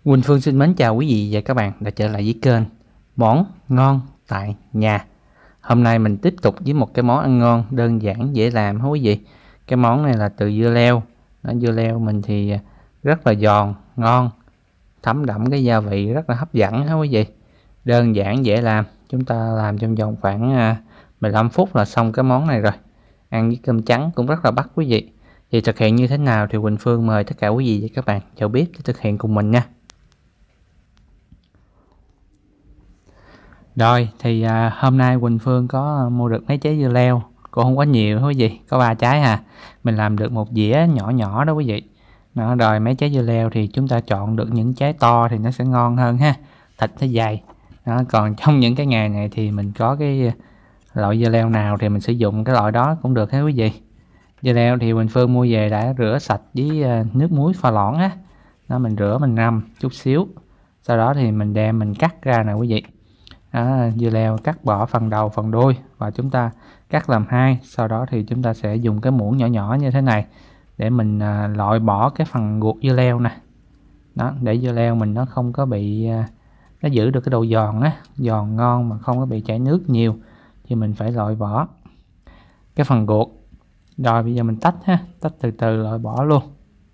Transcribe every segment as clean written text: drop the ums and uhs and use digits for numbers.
Quỳnh Phương xin mến chào quý vị và các bạn đã trở lại với kênh Món Ngon Tại Nhà. Hôm nay mình tiếp tục với một cái món ăn ngon đơn giản dễ làm hả quý vị. Cái món này là từ dưa leo. Dưa leo mình thì rất là giòn, ngon, thấm đậm cái gia vị rất là hấp dẫn hả quý vị. Đơn giản dễ làm, chúng ta làm trong vòng khoảng 15 phút là xong cái món này rồi. Ăn với cơm trắng cũng rất là bắt quý vị. Thì thực hiện như thế nào thì Quỳnh Phương mời tất cả quý vị và các bạn vào bếp để thực hiện cùng mình nha. Rồi thì hôm nay Quỳnh Phương có mua được mấy trái dưa leo, cũng không có nhiều quý vị, có 3 trái hà. Mình làm được một dĩa nhỏ nhỏ đó quý vị. Đó, rồi mấy trái dưa leo thì chúng ta chọn được những trái to thì nó sẽ ngon hơn ha, thịt nó dày. Đó, còn trong những cái ngày này thì mình có cái loại dưa leo nào thì mình sử dụng cái loại đó cũng được ha quý vị. Dưa leo thì Quỳnh Phương mua về đã rửa sạch với nước muối pha loãng á. Đó, mình rửa mình ngâm chút xíu. Sau đó thì mình đem mình cắt ra nè quý vị. Dưa leo cắt bỏ phần đầu phần đuôi và chúng ta cắt làm hai. Sau đó thì chúng ta sẽ dùng cái muỗng nhỏ nhỏ như thế này để mình loại bỏ cái phần ruột dưa leo nè. Đó, để dưa leo mình nó không có bị nó giữ được cái độ giòn á, giòn ngon mà không có bị chảy nước nhiều thì mình phải loại bỏ cái phần ruột. Rồi bây giờ mình tách ha, tách từ từ loại bỏ luôn.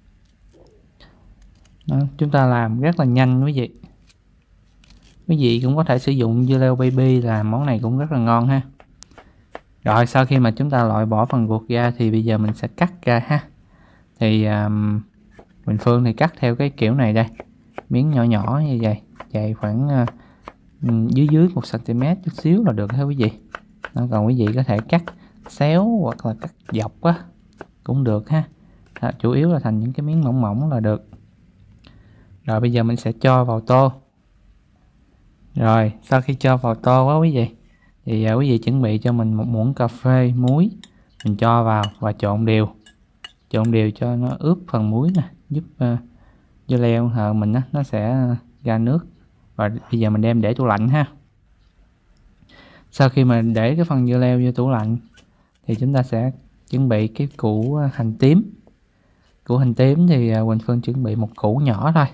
Đó, chúng ta làm rất là nhanh quý vị. Quý vị cũng có thể sử dụng dưa leo baby làm món này cũng rất là ngon ha. Rồi sau khi mà chúng ta loại bỏ phần ruột ra thì bây giờ mình sẽ cắt ra ha. Thì Quỳnh Phương thì cắt theo cái kiểu này đây, miếng nhỏ nhỏ như vậy, dày khoảng dưới 1 cm chút xíu là được ha quý vị. Đó, còn quý vị có thể cắt xéo hoặc là cắt dọc á cũng được ha. Đó, chủ yếu là thành những cái miếng mỏng mỏng là được. Rồi bây giờ mình sẽ cho vào tô. Rồi sau khi cho vào tô quá quý vị thì quý vị chuẩn bị cho mình một muỗng cà phê muối, mình cho vào và trộn đều cho nó ướp phần muối nè, giúp dưa leo mình nó sẽ ra nước. Và bây giờ mình đem để tủ lạnh ha. Sau khi mà để cái phần dưa leo vô tủ lạnh thì chúng ta sẽ chuẩn bị cái củ hành tím. Củ hành tím thì Quỳnh Phương chuẩn bị một củ nhỏ thôi.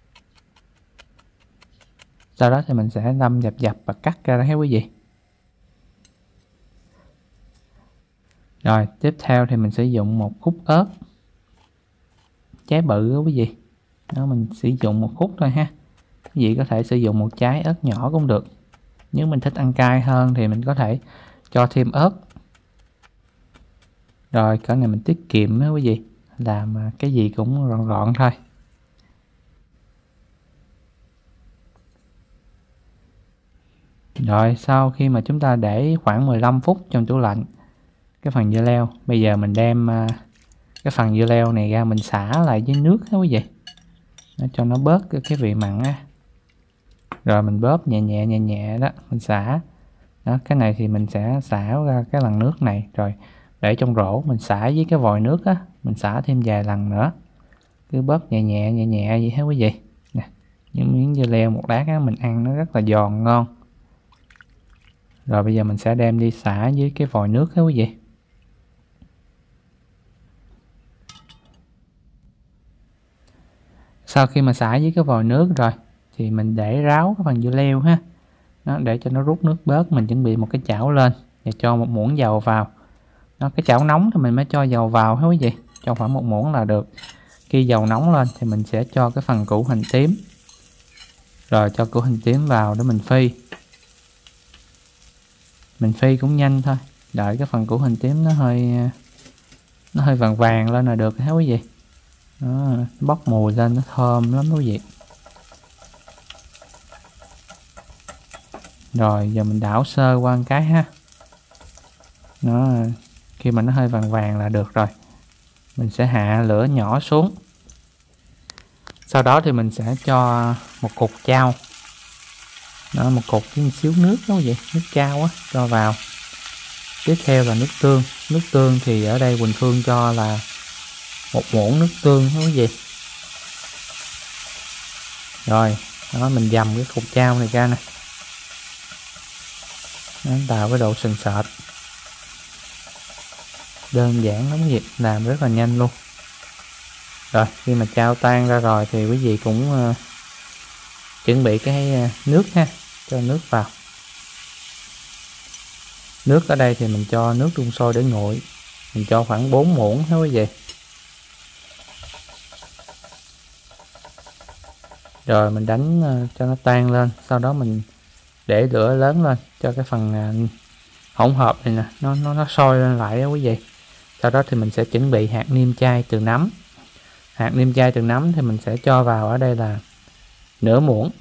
Sau đó thì mình sẽ đâm dập và cắt ra đó quý vị. Rồi tiếp theo thì mình sử dụng một khúc ớt trái bự đó quý vị. Đó, mình sử dụng một khúc thôi ha. Quý vị có thể sử dụng một trái ớt nhỏ cũng được. Nếu mình thích ăn cay hơn thì mình có thể cho thêm ớt. Rồi cái này mình tiết kiệm đó quý vị, làm cái gì cũng gọn gọn thôi. Rồi sau khi mà chúng ta để khoảng 15 phút trong tủ lạnh cái phần dưa leo, bây giờ mình đem cái phần dưa leo này ra mình xả lại với nước đó quý vị. Nó cho nó bớt cái vị mặn á. Rồi mình bóp nhẹ nhẹ đó, mình xả. Đó, cái này thì mình sẽ xả ra cái lần nước này rồi để trong rổ, mình xả với cái vòi nước á, mình xả thêm vài lần nữa. Cứ bóp nhẹ nhẹ vậy hết quý vị. Nè, những miếng dưa leo một lát á, mình ăn nó rất là giòn ngon. Rồi bây giờ mình sẽ đem đi xả dưới cái vòi nước đó quý vị. Sau khi mà xả dưới cái vòi nước rồi thì mình để ráo cái phần dưa leo ha. Đó, để cho nó rút nước bớt, mình chuẩn bị một cái chảo lên và cho một muỗng dầu vào. Đó, cái chảo nóng thì mình mới cho dầu vào hết quý vị, cho khoảng 1 muỗng là được. Khi dầu nóng lên thì mình sẽ cho cái phần củ hành tím. Rồi cho củ hành tím vào để mình phi. Mình phi cũng nhanh thôi, đợi cái phần củ hành tím nó hơi vàng vàng lên là được hết quý vị. Đó, bốc mùi lên nó thơm lắm quý vị. Rồi giờ mình đảo sơ qua một cái ha. Nó khi mà nó hơi vàng vàng là được rồi. Mình sẽ hạ lửa nhỏ xuống. Sau đó thì mình sẽ cho một cục chao. Đó, một cục với một xíu nước đó quý vị, nước chao á, cho vào. Tiếp theo là nước tương. Nước tương thì ở đây Quỳnh Phương cho là 1 muỗng nước tương đó quý vị. Rồi, đó mình dầm cái cục chao này ra nè. Nó tạo cái độ sền sệt. Đơn giản lắm quý vị, làm rất là nhanh luôn. Rồi khi mà chao tan ra rồi thì quý vị cũng chuẩn bị cái nước ha, cho nước vào. Nước ở đây thì mình cho nước đun sôi để nguội, mình cho khoảng 4 muỗng ha quý vị. Rồi mình đánh cho nó tan lên, sau đó mình để lửa lớn lên cho cái phần hỗn hợp này nè nó sôi lên lại đó quý vị. Sau đó thì mình sẽ chuẩn bị hạt nêm chai từ nấm. Hạt nêm chai từ nấm thì mình sẽ cho vào ở đây là nửa muỗng.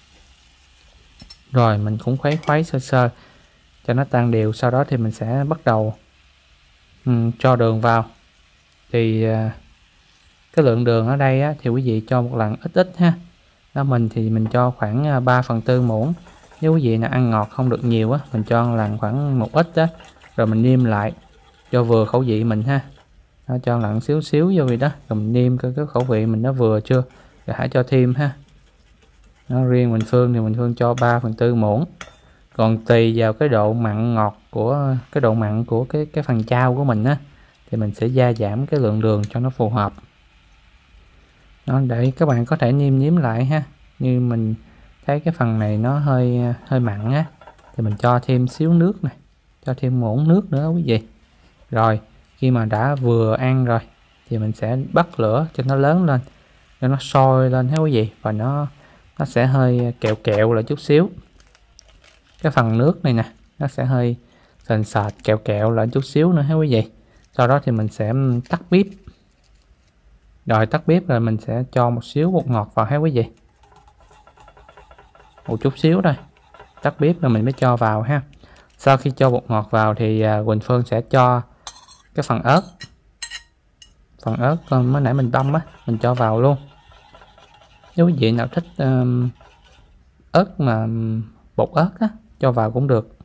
Rồi mình cũng khuấy khuấy sơ sơ cho nó tan đều. Sau đó thì mình sẽ bắt đầu cho đường vào. Thì cái lượng đường ở đây á, thì quý vị cho một lần ít ít ha. Đó, mình thì mình cho khoảng 3/4 muỗng. Nếu quý vị nào ăn ngọt không được nhiều á, mình cho lần khoảng một ít đó. Rồi mình nêm lại cho vừa khẩu vị mình ha. Đó, cho lần xíu xíu vô vậy đó. Rồi mình nêm coi cái khẩu vị mình nó vừa chưa, rồi hãy cho thêm ha. Nó riêng mình Phương thì mình Phương cho 3/4 muỗng. Còn tùy vào cái độ mặn ngọt của cái phần chao của mình á, thì mình sẽ gia giảm cái lượng đường cho nó phù hợp. Đó, để các bạn có thể nêm nếm lại ha. Như mình thấy cái phần này nó hơi mặn á, thì mình cho thêm xíu nước này, cho thêm muỗng nước nữa quý vị. Rồi khi mà đã vừa ăn rồi thì mình sẽ bắt lửa cho nó lớn lên, cho nó sôi lên ha quý vị, và nó sẽ hơi kẹo kẹo lại chút xíu. Cái phần nước này nè nó sẽ hơi sền sệt kẹo kẹo lại chút xíu nữa ha quý vị. Sau đó thì mình sẽ tắt bếp. Rồi tắt bếp rồi mình sẽ cho một xíu bột ngọt vào ha quý vị, một chút xíu thôi. Tắt bếp rồi mình mới cho vào ha. Sau khi cho bột ngọt vào thì Quỳnh Phương sẽ cho cái phần ớt mới nãy mình băm á, mình cho vào luôn. Nếu quý vị nào thích ớt mà bột ớt á, cho vào cũng được.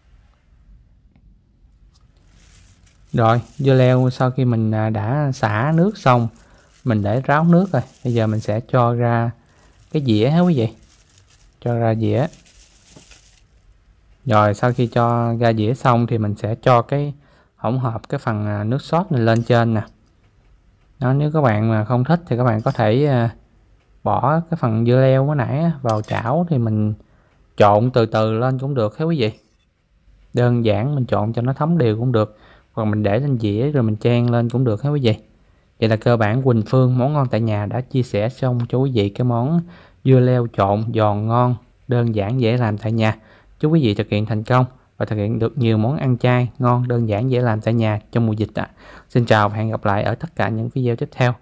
Rồi dưa leo sau khi mình đã xả nước xong, mình để ráo nước rồi, bây giờ mình sẽ cho ra cái dĩa hả quý vị, cho ra dĩa. Rồi sau khi cho ra dĩa xong thì mình sẽ cho cái hỗn hợp cái phần nước sốt này lên trên nè. Đó, nếu các bạn mà không thích thì các bạn có thể bỏ cái phần dưa leo mới nãy vào chảo, thì mình trộn từ từ lên cũng được hết quý vị. Đơn giản mình trộn cho nó thấm đều cũng được, hoặc mình để lên dĩa rồi mình chan lên cũng được hết quý vị. Vậy là cơ bản Quỳnh Phương món ngon tại nhà đã chia sẻ xong cho quý vị cái món dưa leo trộn giòn ngon, đơn giản dễ làm tại nhà. Chúc quý vị thực hiện thành công và thực hiện được nhiều món ăn chay ngon, đơn giản dễ làm tại nhà trong mùa dịch ạ. Xin chào và hẹn gặp lại ở tất cả những video tiếp theo.